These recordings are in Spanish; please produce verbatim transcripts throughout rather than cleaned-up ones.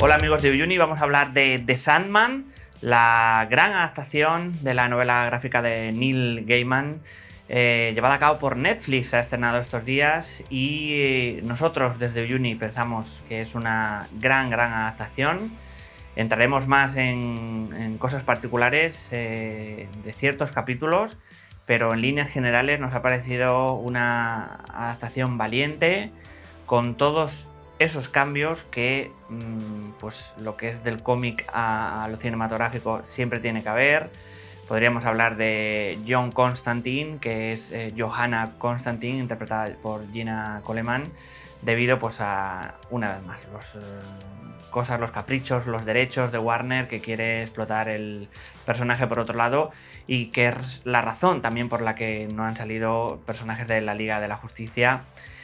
Hola amigos de Uyuni, vamos a hablar de The Sandman, la gran adaptación de la novela gráfica de Neil Gaiman, eh, llevada a cabo por Netflix. Se ha estrenado estos días y eh, nosotros desde Uyuni pensamos que es una gran, gran adaptación. Entraremos más en, en cosas particulares eh, de ciertos capítulos, pero en líneas generales nos ha parecido una adaptación valiente, con todos esos cambios que pues lo que es del cómic a, a lo cinematográfico siempre tiene que haber. Podríamos hablar de John Constantine, que es eh, Johanna Constantine, interpretada por Gina Coleman, debido pues a, una vez más, los eh, cosas, los caprichos, los derechos de Warner, que quiere explotar el personaje por otro lado, y que es la razón también por la que no han salido personajes de la Liga de la Justicia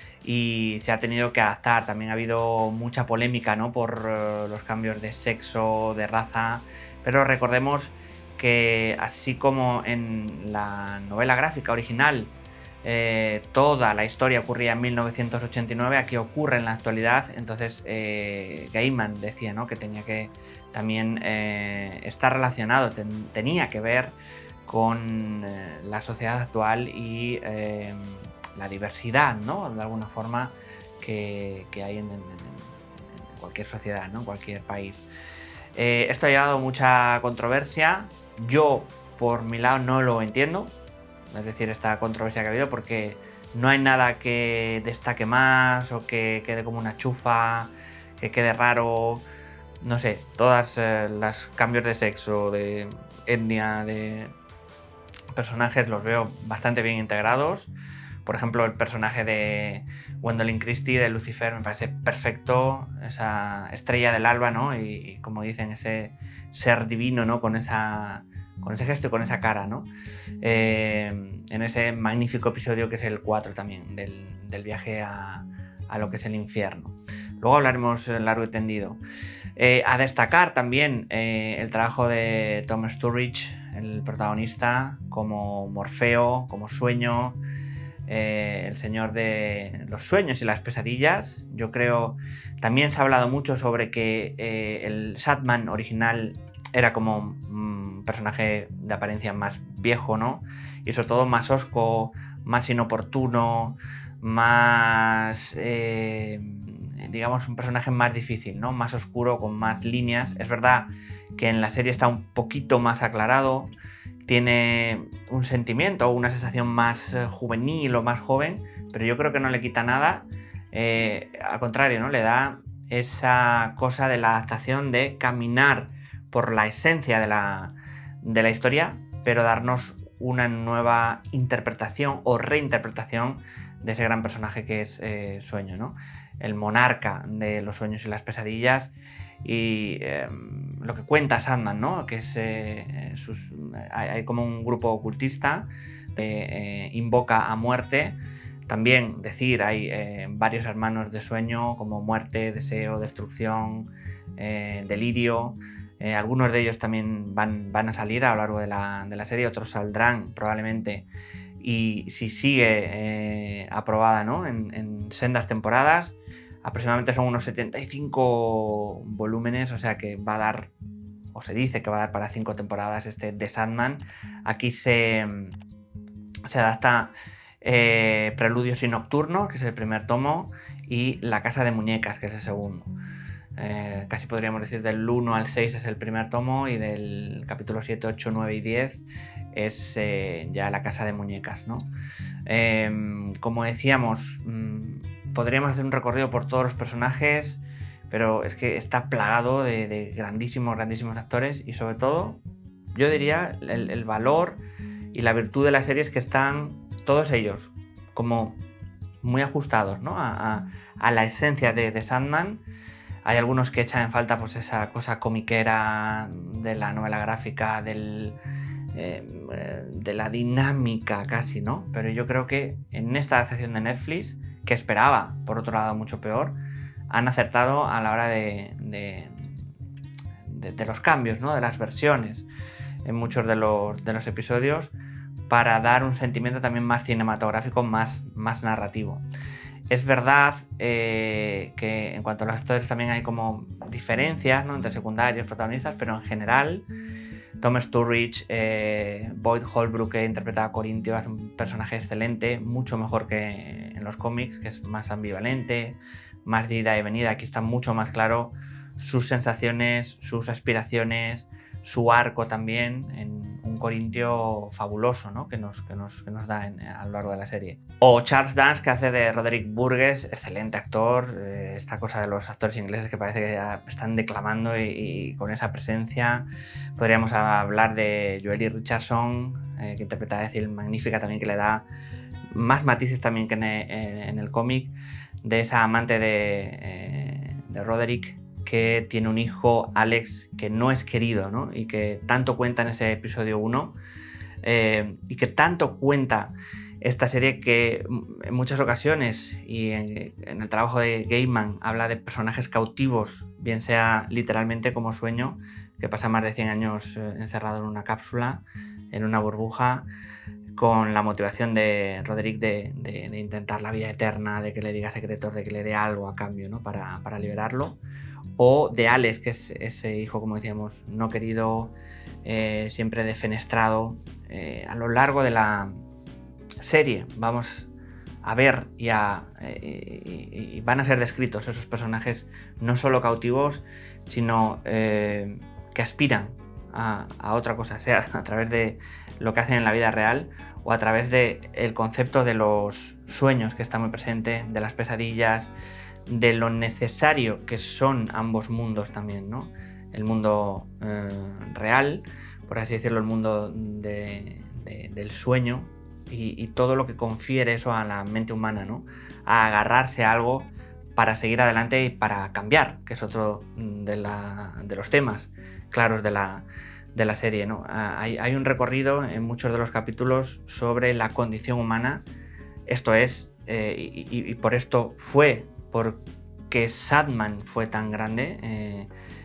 y se ha tenido que adaptar. También ha habido mucha polémica, ¿no?, por uh, los cambios de sexo, de raza, pero recordemos que así como en la novela gráfica original eh, toda la historia ocurría en mil novecientos ochenta y nueve, aquí ocurre en la actualidad. Entonces eh, Gaiman decía, ¿no?, que tenía que también eh, estar relacionado, ten, tenía que ver con eh, la sociedad actual y eh, la diversidad, ¿no?, de alguna forma que, que hay en, en, en cualquier sociedad, ¿no?, en cualquier país. Eh, esto ha llevado mucha controversia. Yo, por mi lado, no lo entiendo, es decir, esta controversia que ha habido, porque no hay nada que destaque más o que quede como una chufa, que quede raro. No sé, todas eh, los cambios de sexo, de etnia, de personajes los veo bastante bien integrados. Por ejemplo, el personaje de Gwendolyn Christie, de Lucifer, me parece perfecto, esa estrella del alba, ¿no? Y, y como dicen, ese ser divino, ¿no?, con, esa, con ese gesto y con esa cara, ¿no? Eh, en ese magnífico episodio que es el cuatro también, del, del viaje a, a lo que es el infierno. Luego hablaremos largo y tendido. Eh, a destacar también eh, el trabajo de Tom Sturridge, el protagonista, como Morfeo, como Sueño, Eh, el señor de los sueños y las pesadillas. Yo creo, también se ha hablado mucho sobre que eh, el Sandman original era como un personaje de apariencia más viejo, ¿no?, y sobre todo más hosco, más inoportuno, más eh, digamos un personaje más difícil, ¿no?, más oscuro, con más líneas. Es verdad que en la serie está un poquito más aclarado, tiene un sentimiento o una sensación más eh, juvenil o más joven, pero yo creo que no le quita nada. Eh, al contrario, ¿no?, le da esa cosa de la adaptación de caminar por la esencia de la, de la historia, pero darnos una nueva interpretación o reinterpretación de ese gran personaje que es eh, Sueño, ¿no?, el monarca de los sueños y las pesadillas. Y eh, lo que cuenta Sandman, ¿no?, que es eh, sus, hay, hay como un grupo ocultista que eh, invoca a muerte. También decir, hay eh, varios hermanos de Sueño, como muerte, deseo, destrucción, eh, delirio. Eh, algunos de ellos también van, van a salir a lo largo de la, de la serie, otros saldrán probablemente, y si sigue eh, aprobada, ¿no?, en, en sendas temporadas. Aproximadamente son unos setenta y cinco volúmenes, o sea que va a dar, o se dice que va a dar para cinco temporadas este The Sandman. Aquí se, se adapta eh, Preludios y Nocturno, que es el primer tomo, y La Casa de Muñecas, que es el segundo. Eh, casi podríamos decir del uno al seis es el primer tomo, y del capítulo siete, ocho, nueve y diez es eh, ya La Casa de Muñecas, ¿no? Eh, como decíamos, mmm, podríamos hacer un recorrido por todos los personajes, pero es que está plagado de, de grandísimos, grandísimos actores, y sobre todo, yo diría, el, el valor y la virtud de la serie es que están todos ellos como muy ajustados, ¿no?, a, a, a la esencia de, de Sandman. Hay algunos que echan en falta pues esa cosa comiquera de la novela gráfica, del, eh, de la dinámica casi, ¿no? Pero yo creo que en esta adaptación de Netflix, que esperaba, por otro lado, mucho peor, han acertado a la hora de, de, de, de los cambios, ¿no?, de las versiones en muchos de los, de los episodios, para dar un sentimiento también más cinematográfico, más, más narrativo. Es verdad eh, que en cuanto a los actores también hay como diferencias, ¿no?, entre secundarios y protagonistas, pero en general Tom Sturridge, eh, Boyd Holbrook, que interpreta a Corintio, hace un personaje excelente, mucho mejor que en los cómics, que es más ambivalente, más de ida y venida. Aquí está mucho más claro sus sensaciones, sus aspiraciones, su arco también, en un Corintio fabuloso, ¿no?, que, nos, que, nos, que nos da en, a lo largo de la serie. O Charles Dance, que hace de Roderick Burgess, excelente actor, eh, esta cosa de los actores ingleses que parece que ya están declamando y, y con esa presencia. Podríamos hablar de Joely Richardson, eh, que interpreta a Ethel magnífica también, que le da más matices también que en, en, en el cómic, de esa amante de, eh, de Roderick, que tiene un hijo, Alex, que no es querido, ¿no?, y que tanto cuenta en ese episodio uno, eh, y que tanto cuenta esta serie, que en muchas ocasiones y en, en el trabajo de Gaiman habla de personajes cautivos, bien sea literalmente como Sueño, que pasa más de cien años eh, encerrado en una cápsula, en una burbuja, con la motivación de Roderick de, de, de intentar la vida eterna, de que le diga secretos, de que le dé algo a cambio, ¿no?, para, para liberarlo. O de Alex, que es ese hijo, como decíamos, no querido, eh, siempre defenestrado. Eh, a lo largo de la serie vamos a ver y, a, eh, y, y van a ser descritos esos personajes no solo cautivos, sino eh, que aspiran a, a otra cosa, sea a través de lo que hacen en la vida real o a través del concepto de los sueños, que está muy presente, de las pesadillas, de lo necesario que son ambos mundos también, ¿no? El mundo eh, real, por así decirlo, el mundo de, de, del sueño y, y todo lo que confiere eso a la mente humana, ¿no?, a agarrarse a algo para seguir adelante y para cambiar, que es otro de, la, de los temas claros de la, de la serie, ¿no? Hay, hay un recorrido en muchos de los capítulos sobre la condición humana. Esto es, eh, y, y, y por esto fue porque Sandman fue tan grande, eh,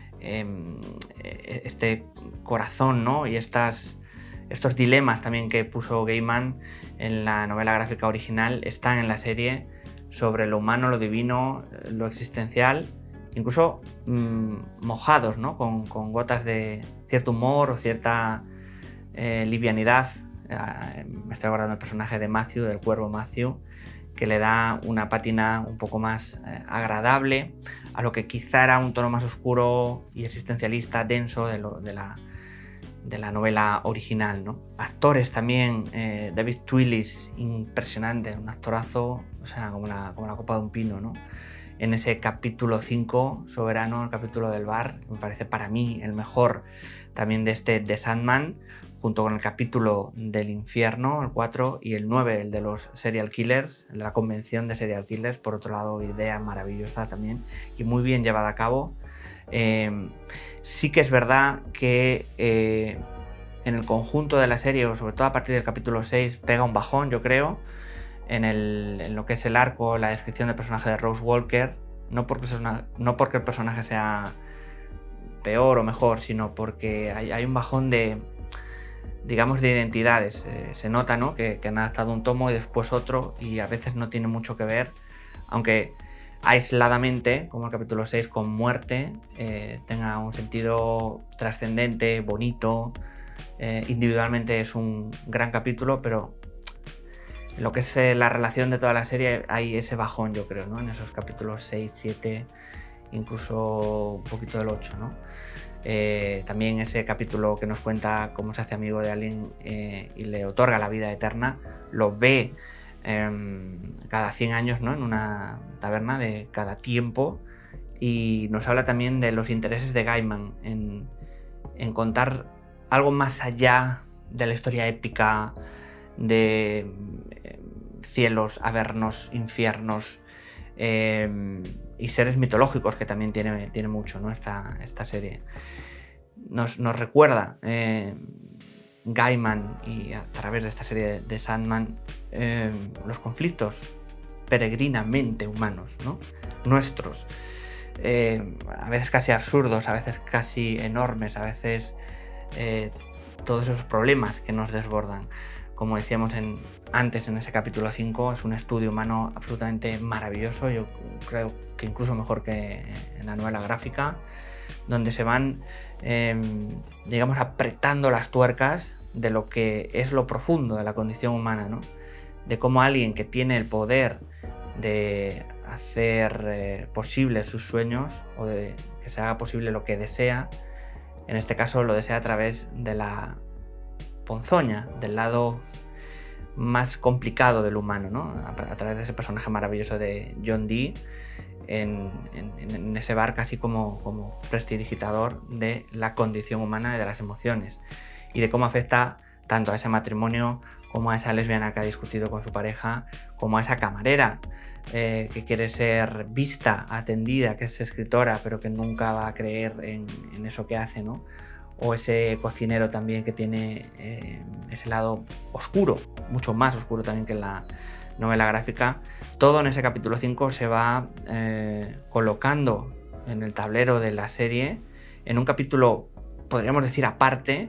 eh, este corazón, ¿no?, y estas, estos dilemas también que puso Gaiman en la novela gráfica original están en la serie, sobre lo humano, lo divino, lo existencial, incluso mmm, mojados, ¿no?, con, con gotas de cierto humor o cierta eh, livianidad. Eh, me estoy acordando del personaje de Matthew, del cuervo Matthew, que le da una pátina un poco más eh, agradable a lo que quizá era un tono más oscuro y existencialista, denso de, lo, de, la, de la novela original, ¿no? Actores también, eh, David Twillis, impresionante, un actorazo, o sea, como la, como la copa de un pino, ¿no?, en ese capítulo cinco, Soberano, el capítulo del bar, que me parece para mí el mejor también de este de Sandman, junto con el capítulo del infierno, el cuatro, y el nueve, el de los serial killers, la convención de serial killers. Por otro lado, idea maravillosa también y muy bien llevada a cabo. Eh, sí que es verdad que eh, en el conjunto de la serie, o sobre todo a partir del capítulo seis, pega un bajón, yo creo, en, el, en lo que es el arco, la descripción del personaje de Rose Walker, no porque, una, no porque el personaje sea peor o mejor, sino porque hay, hay un bajón de, digamos, de identidades. Eh, se nota, ¿no?, que, que han adaptado un tomo y después otro, y a veces no tiene mucho que ver, aunque aisladamente, como el capítulo seis con muerte, eh, tenga un sentido trascendente, bonito, eh, individualmente es un gran capítulo, pero en lo que es eh, la relación de toda la serie hay ese bajón, yo creo, ¿no?, en esos capítulos seis, siete, incluso un poquito del ocho, ¿no? Eh, también ese capítulo que nos cuenta cómo se hace amigo de alguien eh, y le otorga la vida eterna, lo ve eh, cada cien años, ¿no?, en una taberna de cada tiempo, y nos habla también de los intereses de Gaiman en, en contar algo más allá de la historia épica de eh, cielos, avernos, infiernos eh, y seres mitológicos, que también tiene, tiene mucho, ¿no?, esta, esta serie. Nos, nos recuerda eh, Gaiman, y a través de esta serie de, de Sandman, eh, los conflictos peregrinamente humanos, ¿no?, nuestros, eh, a veces casi absurdos, a veces casi enormes, a veces eh, todos esos problemas que nos desbordan. como decíamos en, antes en ese capítulo cinco, es un estudio humano absolutamente maravilloso, yo creo que incluso mejor que en la novela gráfica, donde se van, eh, digamos, apretando las tuercas de lo que es lo profundo de la condición humana, ¿no? De cómo alguien que tiene el poder de hacer eh, posible sus sueños o de que se haga posible lo que desea, en este caso lo desea a través de la ponzoña, del lado más complicado del humano, ¿no? A, a través de ese personaje maravilloso de John Dee en, en, en ese bar casi como, como prestidigitador de la condición humana y de las emociones y de cómo afecta tanto a ese matrimonio como a esa lesbiana que ha discutido con su pareja, como a esa camarera eh, que quiere ser vista, atendida, que es escritora pero que nunca va a creer en, en eso que hace, ¿no? O ese cocinero también que tiene eh, ese lado oscuro, mucho más oscuro también que en la novela gráfica. Todo en ese capítulo cinco se va eh, colocando en el tablero de la serie, en un capítulo, podríamos decir, aparte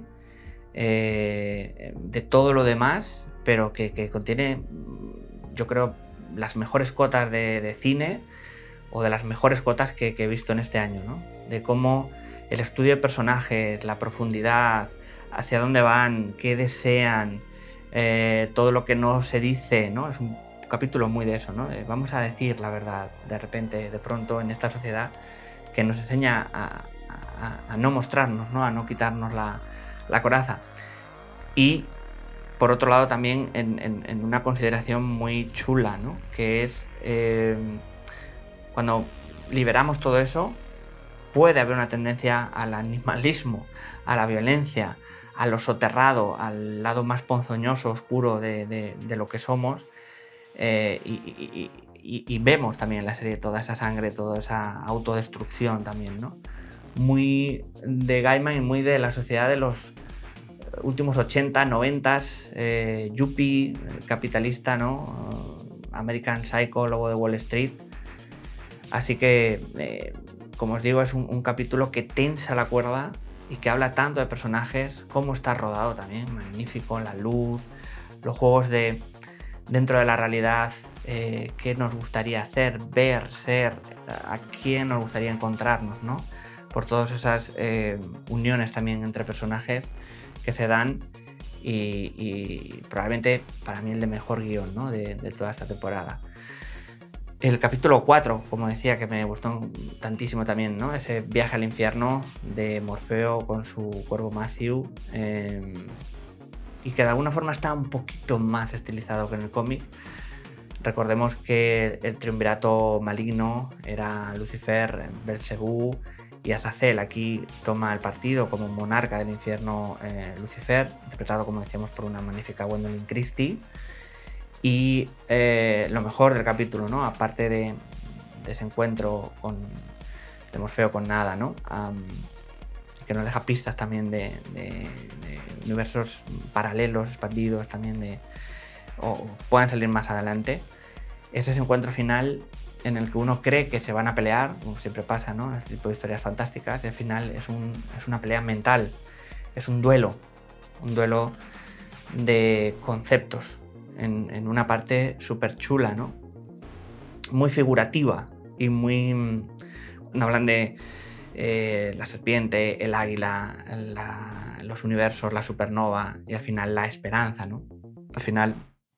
eh, de todo lo demás, pero que, que contiene, yo creo, las mejores cotas de, de cine o de las mejores cotas que, que he visto en este año, ¿no? De cómo el estudio de personajes, la profundidad, hacia dónde van, qué desean, eh, todo lo que no se dice, ¿no? Es un capítulo muy de eso, ¿no? De vamos a decir la verdad de repente, de pronto, en esta sociedad que nos enseña a, a, a no mostrarnos, ¿no? A no quitarnos la, la coraza. Y por otro lado también en, en, en una consideración muy chula, ¿no? Que es eh, cuando liberamos todo eso, puede haber una tendencia al animalismo, a la violencia, a lo soterrado, al lado más ponzoñoso, oscuro de, de, de lo que somos. Eh, y, y, y, y vemos también en la serie toda esa sangre, toda esa autodestrucción también, ¿no? Muy de Gaiman y muy de la sociedad de los últimos ochenta, noventa, eh, yuppie, capitalista, ¿no? American Psycho, lobo de Wall Street. Así que, eh, como os digo, es un, un capítulo que tensa la cuerda y que habla tanto de personajes, cómo está rodado también, magnífico, la luz, los juegos de dentro de la realidad, eh, qué nos gustaría hacer, ver, ser, a quién nos gustaría encontrarnos, ¿no? Por todas esas eh, uniones también entre personajes que se dan y, y probablemente para mí el de mejor guión, ¿no? de, de toda esta temporada. El capítulo cuatro, como decía, que me gustó tantísimo también, ¿no? Ese viaje al infierno de Morfeo con su cuervo Matthew, eh, y que de alguna forma está un poquito más estilizado que en el cómic. Recordemos que el triunvirato maligno era Lucifer, Belcebú y Azazel. Aquí toma el partido como monarca del infierno eh, Lucifer, interpretado, como decíamos, por una magnífica Gwendolyn Christie. Y eh, lo mejor del capítulo, ¿no? Aparte de, de ese encuentro con, de Morfeo con Nada, ¿no? Um, que nos deja pistas también de, de, de universos paralelos, expandidos también, de, o, o puedan salir más adelante. Es ese encuentro final en el que uno cree que se van a pelear, como siempre pasa, ¿no? Este tipo de historias fantásticas, y al final es, un, es una pelea mental, es un duelo, un duelo de conceptos. En, en una parte súper chula, ¿no? Muy figurativa y muy... Cuando hablan de eh, la serpiente, el águila, la, los universos, la supernova y al final la esperanza, ¿no? Al final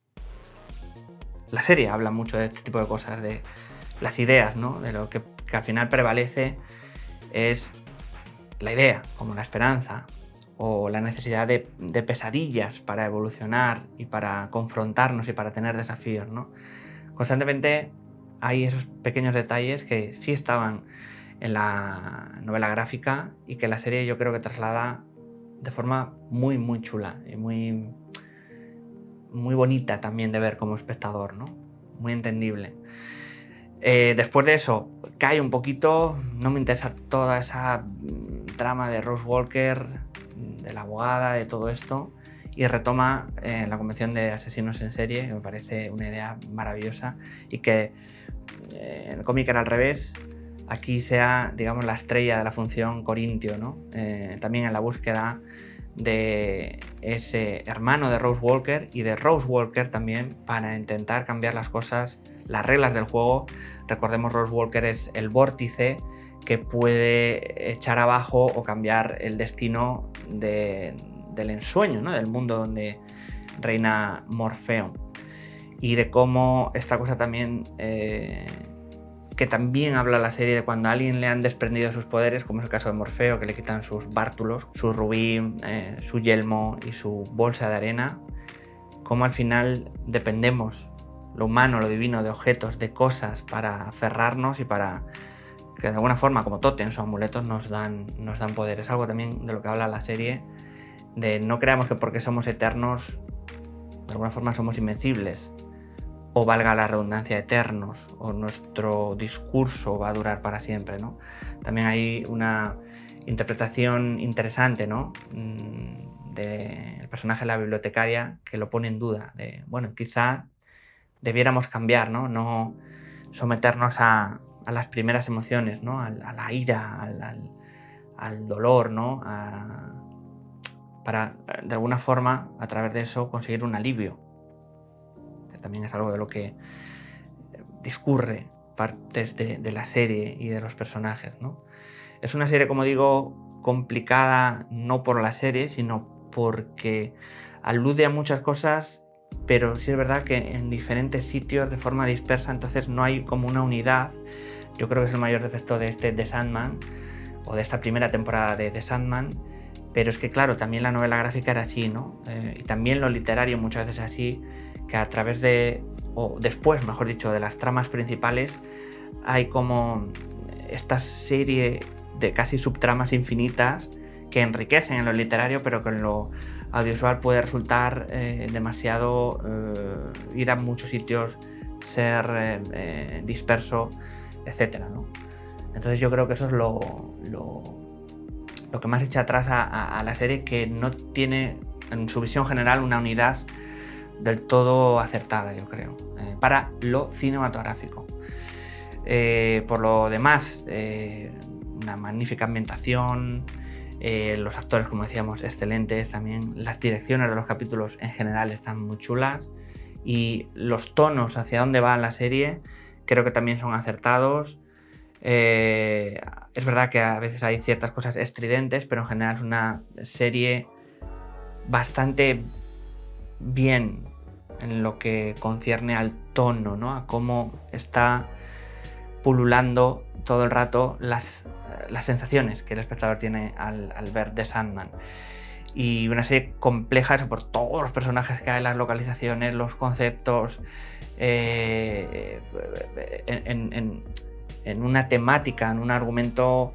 la serie habla mucho de este tipo de cosas, de las ideas, ¿no? De lo que, que al final prevalece es la idea, como la esperanza, o la necesidad de, de pesadillas para evolucionar y para confrontarnos y para tener desafíos, ¿no? Constantemente hay esos pequeños detalles que sí estaban en la novela gráfica y que la serie yo creo que traslada de forma muy, muy chula y muy, muy bonita también de ver como espectador, ¿no? Muy entendible. Eh, después de eso, cae un poquito, no me interesa toda esa trama de Rose Walker, de la abogada, de todo esto, y retoma eh, la convención de asesinos en serie, que me parece una idea maravillosa, y que eh, en el cómic era al revés, aquí sea, digamos, la estrella de la función Corintio, ¿no? Eh, también en la búsqueda de ese hermano de Rose Walker y de Rose Walker también para intentar cambiar las cosas, las reglas del juego. Recordemos, Rose Walker es el vórtice que puede echar abajo o cambiar el destino de, del ensueño, ¿no? Del mundo donde reina Morfeo. Y de cómo esta cosa también, eh, que también habla la serie de cuando a alguien le han desprendido sus poderes, como es el caso de Morfeo, que le quitan sus bártulos, su rubí, eh, su yelmo y su bolsa de arena, cómo al final dependemos, lo humano, lo divino, de objetos, de cosas para aferrarnos y para que de alguna forma, como tótems o amuletos, nos dan, nos dan poder. Es algo también de lo que habla la serie, de no creamos que porque somos eternos, de alguna forma somos invencibles, o valga la redundancia, eternos, o nuestro discurso va a durar para siempre, ¿no? También hay una interpretación interesante, ¿no?, del personaje de la bibliotecaria, que lo pone en duda, de, bueno, quizá debiéramos cambiar, ¿no? No someternos a, a las primeras emociones, ¿no? A, a la ira, al, al, al dolor, ¿no? A, para, de alguna forma, a través de eso, conseguir un alivio. Que también es algo de lo que discurre partes de, de la serie y de los personajes, ¿no? Es una serie, como digo, complicada no por la serie, sino porque alude a muchas cosas, pero sí es verdad que en diferentes sitios de forma dispersa, entonces no hay como una unidad. Yo creo que es el mayor defecto de este The Sandman, o de esta primera temporada de The Sandman, pero es que claro, también la novela gráfica era así, ¿no? Eh, y también lo literario muchas veces así, que a través de, o después, mejor dicho, de las tramas principales, hay como esta serie de casi subtramas infinitas que enriquecen en lo literario, pero que en lo audiovisual puede resultar eh, demasiado, eh, ir a muchos sitios, ser eh, eh, disperso, etcétera, ¿no? Entonces yo creo que eso es lo, lo, lo que más echa atrás a, a, a la serie, que no tiene en su visión general una unidad del todo acertada, yo creo, eh, para lo cinematográfico. Eh, por lo demás, eh, una magnífica ambientación, eh, los actores, como decíamos, excelentes, también las direcciones de los capítulos en general están muy chulas, y los tonos hacia dónde va la serie creo que también son acertados. Eh, es verdad que a veces hay ciertas cosas estridentes, pero en general es una serie bastante bien en lo que concierne al tono, ¿no? A cómo está pululando todo el rato las, las sensaciones que el espectador tiene al, al ver The Sandman. Y una serie compleja, eso, por todos los personajes que hay, las localizaciones, los conceptos, eh, en, en, en una temática, en un argumento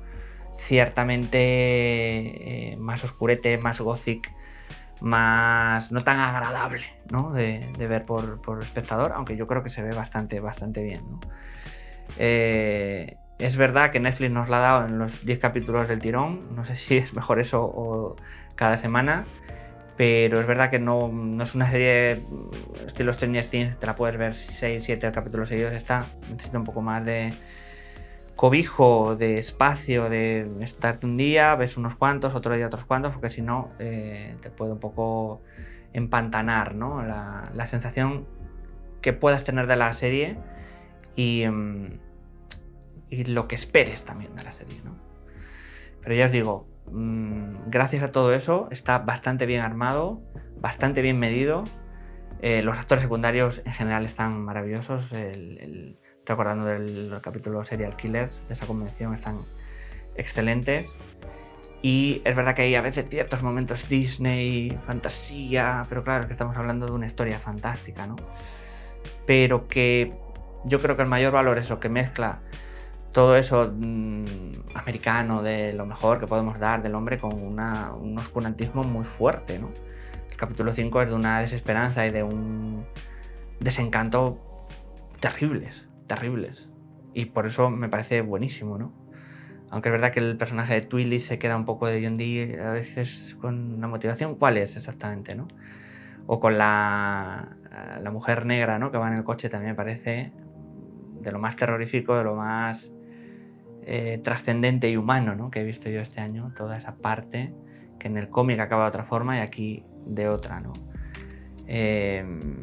ciertamente eh, más oscurete, más gothic, más no tan agradable, ¿no?, de, de ver por, por el espectador, aunque yo creo que se ve bastante, bastante bien, ¿no? Eh, es verdad que Netflix nos la ha dado en los diez capítulos del tirón, no sé si es mejor eso o cada semana, pero es verdad que no, no es una serie estilo Stranger Things, te la puedes ver seis siete capítulos seguidos. Esta necesita un poco más de cobijo, de espacio, de estarte un día, ves unos cuantos, otro día otros cuantos, porque si no eh, te puede un poco empantanar, ¿no?, la, la sensación que puedas tener de la serie y, y lo que esperes también de la serie, ¿no? Pero ya os digo, mmm, gracias a todo eso está bastante bien armado, bastante bien medido. Eh, los actores secundarios en general están maravillosos. El, el, estoy acordando del, del capítulo Serial Killers, de esa convención, están excelentes. Y es verdad que hay a veces ciertos momentos Disney, fantasía, pero claro, es que estamos hablando de una historia fantástica, ¿no? Pero que yo creo que el mayor valor es lo que mezcla todo eso mmm, americano, de lo mejor que podemos dar del hombre, con una, un oscurantismo muy fuerte, ¿no? El capítulo cinco es de una desesperanza y de un desencanto terribles, terribles. Y por eso me parece buenísimo, ¿no? Aunque es verdad que el personaje de Twilly se queda un poco de John Dee a veces con una motivación. ¿Cuál es exactamente, no? O con la, la mujer negra, ¿no?, que va en el coche, también me parece de lo más terrorífico, de lo más eh, trascendente y humano, ¿no?, que he visto yo este año. Toda esa parte que en el cómic acaba de otra forma y aquí de otra, ¿no? Eh,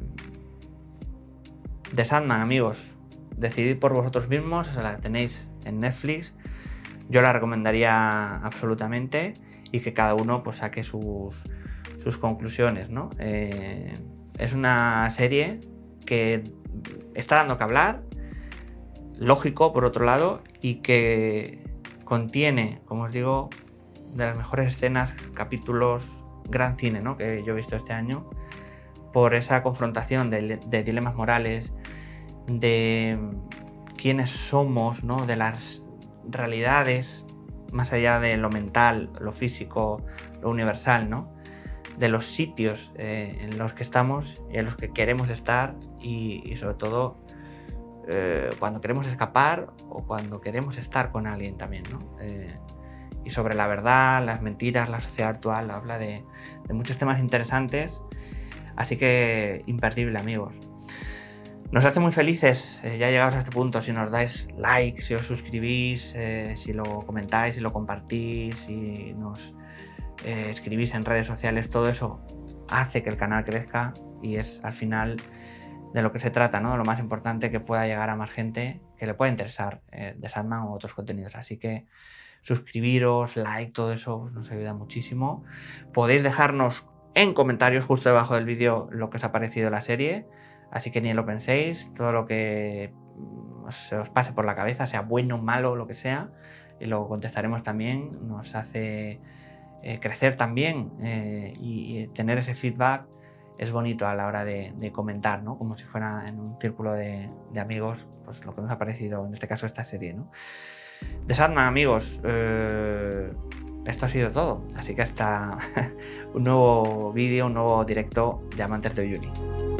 The Sandman, amigos, decidid por vosotros mismos, o sea, la tenéis en Netflix, yo la recomendaría absolutamente y que cada uno pues saque sus, sus conclusiones, ¿no? Eh, es una serie que está dando que hablar, lógico por otro lado, y que contiene, como os digo, de las mejores escenas, capítulos, gran cine, ¿no? Que yo he visto este año, por esa confrontación de, de dilemas morales, de quiénes somos, ¿no? De las realidades más allá de lo mental, lo físico, lo universal, ¿no? De los sitios eh, en los que estamos y en los que queremos estar y, y sobre todo eh, cuando queremos escapar o cuando queremos estar con alguien también, ¿no? Eh, y sobre la verdad, las mentiras, la sociedad actual, habla de, de muchos temas interesantes, así que imperdible, amigos. Nos hace muy felices, eh, ya llegados a este punto, si nos dais like, si os suscribís, eh, si lo comentáis, si lo compartís, si nos eh, escribís en redes sociales, todo eso hace que el canal crezca y es al final de lo que se trata, ¿no? De lo más importante, que pueda llegar a más gente que le pueda interesar eh, The Sandman u otros contenidos. Así que suscribiros, like, todo eso nos ayuda muchísimo. Podéis dejarnos en comentarios justo debajo del vídeo lo que os ha parecido la serie. Así que ni lo penséis, todo lo que se os pase por la cabeza, sea bueno, malo, lo que sea, y lo contestaremos también. Nos hace eh, crecer también eh, y, y tener ese feedback es bonito a la hora de, de comentar, ¿no? Como si fuera en un círculo de, de amigos, pues lo que nos ha parecido, en este caso, esta serie, ¿no? The Sandman, amigos, eh, esto ha sido todo. Así que hasta un nuevo vídeo, un nuevo directo de Amantes de Uyuni.